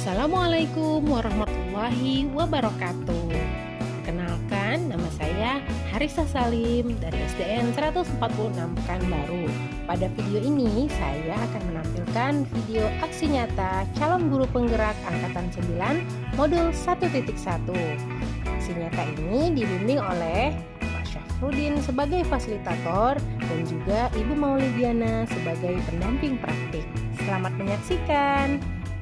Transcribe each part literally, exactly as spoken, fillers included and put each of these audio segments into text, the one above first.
Assalamualaikum warahmatullahi wabarakatuh. Kenalkan, nama saya Harisa Salim dari S D N seratus empat puluh enam Pekanbaru. Pada video ini saya akan menampilkan video aksi nyata calon guru penggerak angkatan sembilan modul satu titik satu. Aksi nyata ini dibimbing oleh Pak Syafruddin sebagai fasilitator dan juga Ibu Maulidiana sebagai pendamping praktik. Selamat menyaksikan.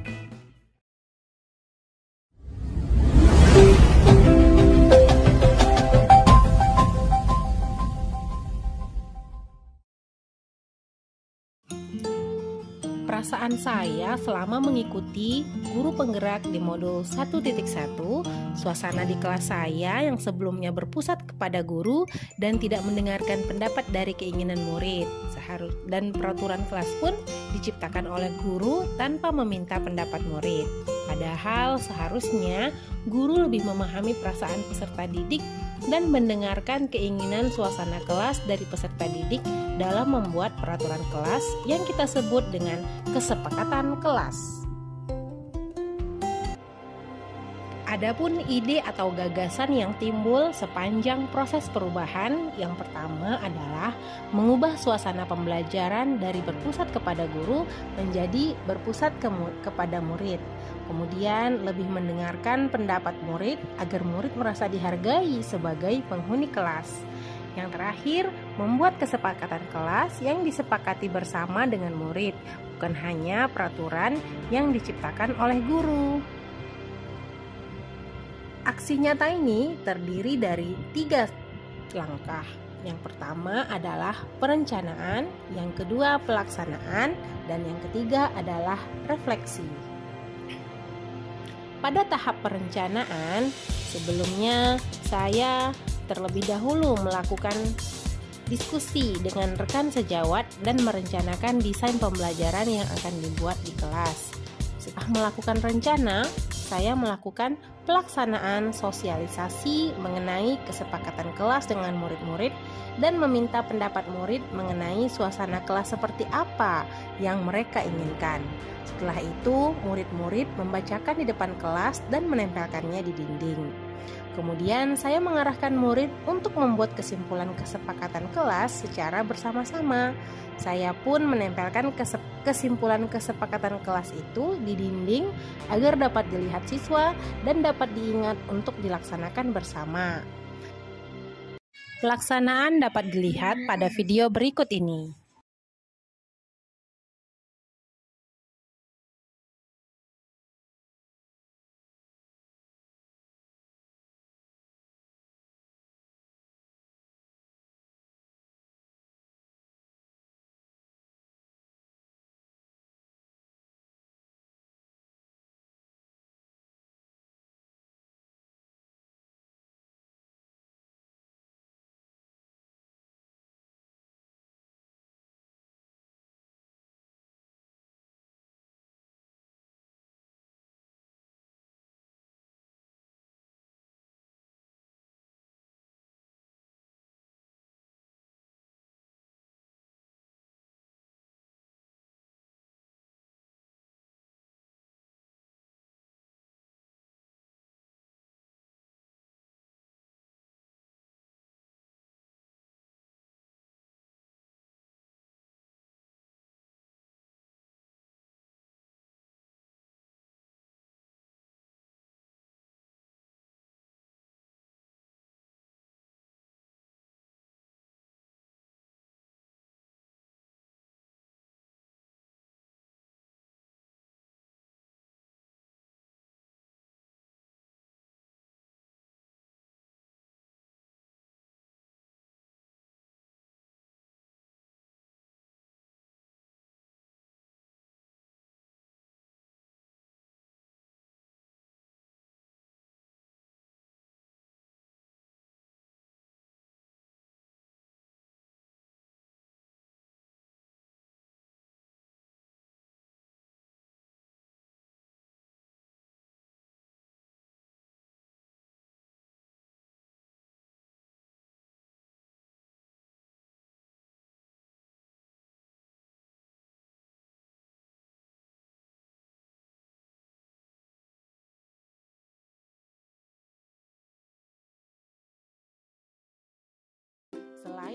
Perasaan saya selama mengikuti guru penggerak di modul satu titik satu, suasana di kelas saya yang sebelumnya berpusat kepada guru dan tidak mendengarkan pendapat dari keinginan murid, seharus dan peraturan kelas pun diciptakan oleh guru tanpa meminta pendapat murid. Padahal seharusnya guru lebih memahami perasaan peserta didik dan mendengarkan keinginan suasana kelas dari peserta didik dalam membuat peraturan kelas yang kita sebut dengan kesepakatan kelas. Adapun ide atau gagasan yang timbul sepanjang proses perubahan, yang pertama adalah mengubah suasana pembelajaran dari berpusat kepada guru menjadi berpusat ke kepada murid. Kemudian lebih mendengarkan pendapat murid agar murid merasa dihargai sebagai penghuni kelas. Yang terakhir, membuat kesepakatan kelas yang disepakati bersama dengan murid, bukan hanya peraturan yang diciptakan oleh guru. Aksi nyata ini terdiri dari tiga langkah. Yang pertama adalah perencanaan, yang kedua pelaksanaan, dan yang ketiga adalah refleksi. Pada tahap perencanaan, sebelumnya saya terlebih dahulu melakukan diskusi dengan rekan sejawat dan merencanakan desain pembelajaran yang akan dibuat di kelas. Setelah melakukan rencana, saya melakukan pelaksanaan sosialisasi mengenai kesepakatan kelas dengan murid-murid dan meminta pendapat murid mengenai suasana kelas seperti apa yang mereka inginkan. Setelah itu, murid-murid membacakan di depan kelas dan menempelkannya di dinding. Kemudian saya mengarahkan murid untuk membuat kesimpulan kesepakatan kelas secara bersama-sama. Saya pun menempelkan kesimpulan kesepakatan kelas itu di dinding agar dapat dilihat siswa dan dapat diingat untuk dilaksanakan bersama. Pelaksanaan dapat dilihat pada video berikut ini.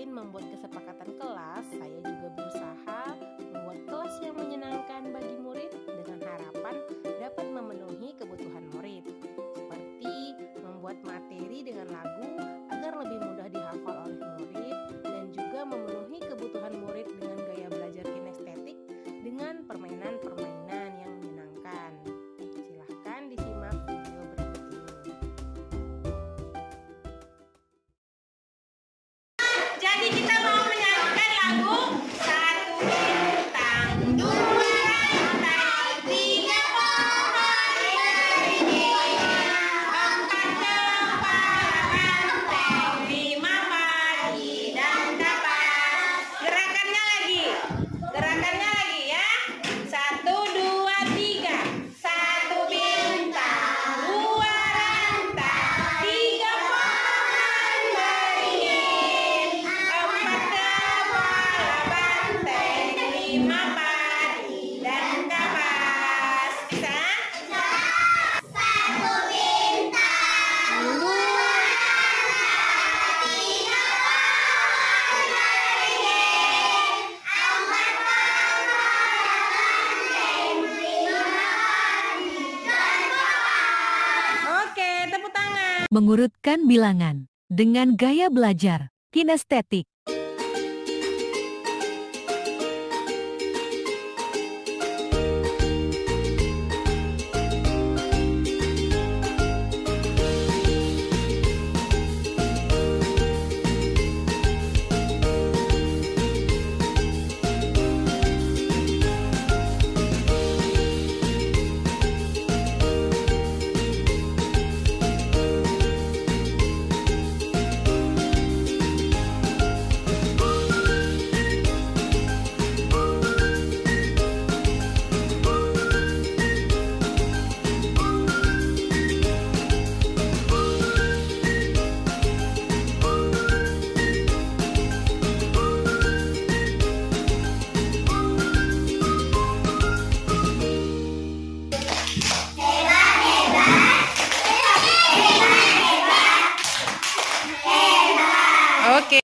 selain membuat kesepakatan kelas, saya juga berusaha membuat kelas yang menyenangkan bagi murid dengan harapan dapat memenuhi kebutuhan murid, seperti membuat materi dengan lagu agar lebih mudah dihafal oleh murid dan juga memenuhi kebutuhan murid dengan gaya belajar kinestetik dengan permainan-permainan yang menyenangkan. Silahkan disimak video berikut ini. Jadi kita mau menyanyikan lagu Satu bintang, dua rantai, tiga pohon beringin, empat kepala banteng, lima padi dan kapas. Gerakannya lagi, gerakannya lagi ya. Satu, dua, tiga. Satu bintang, dua rantai, tiga pohon beringin, empat kepala banteng, lima padi dan kapas. Bisa? Satu bintang, dua rantai, tiga pohon beringin, empat kepala banteng, lima padi dan kapas. Oke, tepuk tangan. Mengurutkan bilangan dengan gaya belajar kinestetik. Oke.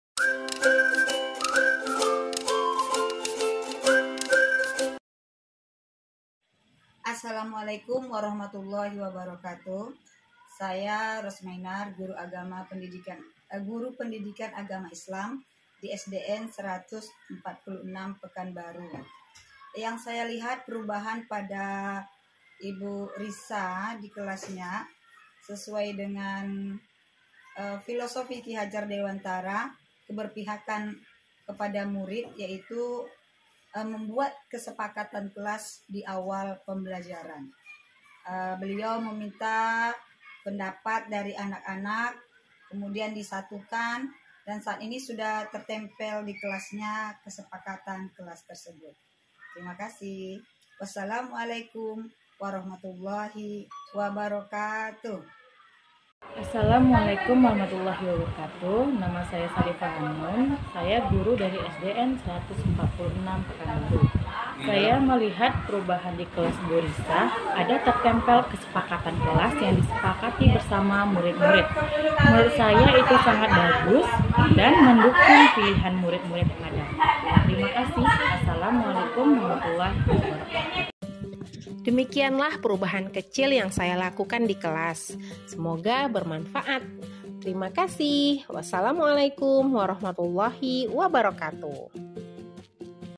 Assalamualaikum warahmatullahi wabarakatuh. Saya Rosmainar, guru agama pendidikan eh, guru pendidikan agama Islam di S D N seratus empat puluh enam Pekanbaru. Yang saya lihat perubahan pada Ibu Risa di kelasnya sesuai dengan uh, filosofi Ki Hajar Dewantara, keberpihakan kepada murid, yaitu uh, membuat kesepakatan kelas di awal pembelajaran. Uh, beliau meminta pendapat dari anak-anak, kemudian disatukan, dan saat ini sudah tertempel di kelasnya kesepakatan kelas tersebut. Terima kasih. Wassalamualaikum warahmatullahi wabarakatuh. Assalamualaikum warahmatullahi wabarakatuh. Nama saya Sarifah Hanun. Saya guru dari S D N seratus empat puluh enam Pekanbaru. Saya melihat perubahan di kelas Bu Risa. Ada tertempel kesepakatan kelas yang disepakati bersama murid-murid. Menurut saya itu sangat bagus dan mendukung pilihan murid-murid yang ada. Terima kasih. Assalamualaikum warahmatullahi wabarakatuh. Demikianlah perubahan kecil yang saya lakukan di kelas. Semoga bermanfaat. Terima kasih. Wassalamualaikum warahmatullahi wabarakatuh.